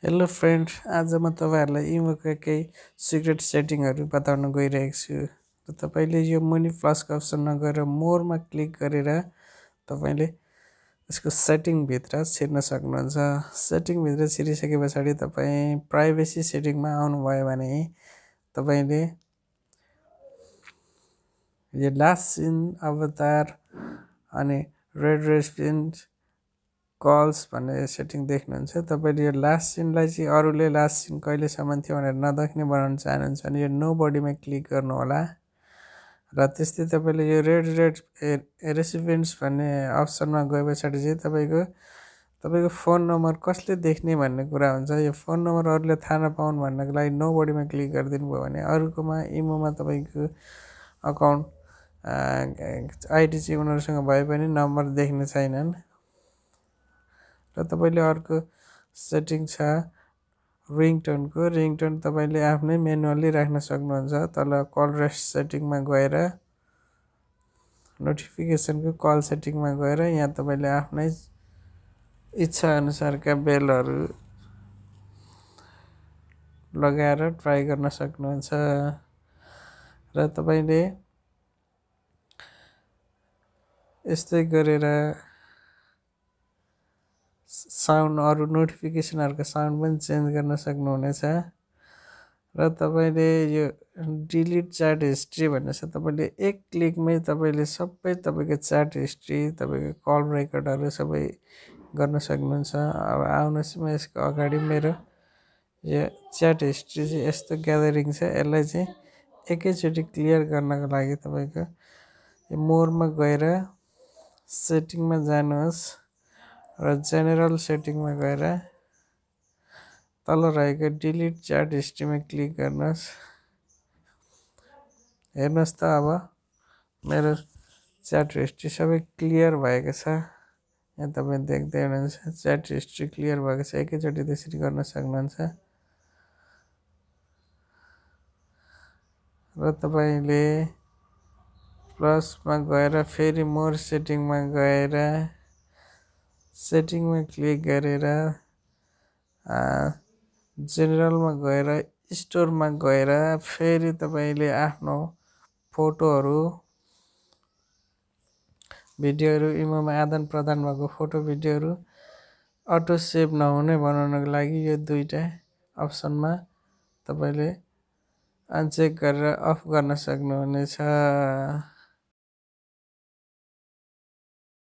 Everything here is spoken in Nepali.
हेलो फ्रेन्ड, आज म तपाईँहरूलाई इमोका केही सिक्रेट सेटिङहरू बताउन गइरहेको छु। र तपाईँले यो मुनि प्लसको अप्सनमा गएर मोरमा क्लिक गरेर तपाईँले यसको सेटिङभित्र छिर्न सक्नुहुन्छ। सेटिङभित्र छिरिसके पछाडि तपाईँ प्राइभेसी सेटिङमा आउनुभयो भने तपाईँले यो लास्ट सिन अवतार अनि रेड रेस्पिन्ट कल्स भन्ने सेटिङ देख्नुहुन्छ। तपाईँले यो लास्ट सिनलाई चाहिँ अरूले लास्ट सिन कहिलेसम्म थियो भनेर नदेख्ने बनाउन चाहनुहुन्छ भने यो नो बडीमा क्लिक गर्नु होला। र त्यस्तै तपाईँले यो रेड रेसिपिएन्ट्स भन्ने अप्सनमा गए पछाडि चाहिँ तपाईँको फोन नम्बर कसले देख्ने भन्ने कुरा हुन्छ। यो फोन नम्बर अरूले थाहा नपाउन् भन्नको लागि नो बडीमा क्लिक गरिदिनु भयो भने अरूकोमा इमोमा तपाईँको अकाउन्ट आइडी चाहिँ उनीहरूसँग भए पनि नम्बर देख्ने छैनन्। र तपाईँले अर्को सेटिङ छ रिङटोनको। रिङटोन तपाईँले आफ्नै म्यानुअली राख्न सक्नुहुन्छ। तल कल रेस्ट सेटिङमा गएर नोटिफिकेसनको कल सेटिङमा गएर यहाँ तपाईँले आफ्नै इच्छा अनुसारका बेलहरू लगाएर ट्राई गर्न सक्नुहुन्छ। र तपाईँले यस्तै गरेर साउन्ड अरू नोटिफिकेसनहरूको साउन्ड पनि चेन्ज गर्न सक्नुहुनेछ। र तपाईँले यो डिलिट च्याट हिस्ट्री भन्ने छ, तपाईँले एक क्लिकमै तपाईँले सबै तपाईँको च्याट हिस्ट्री तपाईँको कल रेकर्डहरू सबै गर्न सक्नुहुन्छ। अब आउनुहोस् म यसको अगाडि मेरो यो च्याट हिस्ट्री चाहिँ यस्तो ग्यादरिङ छ। यसलाई चाहिँ एकैचोटि क्लियर गर्नको लागि तपाईँको यो मोरमा गएर सेटिङमा जानुहोस् र जेनरल सेटिङमा गएर तल रहेको डिलिट च्याट हिस्ट्रीमा क्लिक गर्नुहोस्। हेर्नुहोस् त अब मेरो च्याट हिस्ट्री सबै क्लियर भएको छ। यहाँ तपाईँ देख्दै हुनुहुन्छ च्याट हिस्ट्री क्लियर भएको छ। एकैचोटि त्यसरी गर्न सक्नुहुन्छ। र तपाईँले प्लसमा गएर फेरि मोर सेटिङमा गएर सेटिङमा क्लिक गरेर जेनरलमा गएर स्टोरमा गएर फेरि तपाईँले आफ्नो फोटोहरू भिडियोहरू इमोमा आदान प्रदान भएको फोटो भिडियोहरू अटो सेभ नहुने बनाउनको लागि यो दुईटा अप्सनमा तपाईँले अनचेक गरेर अफ गर्न सक्नुहुनेछ।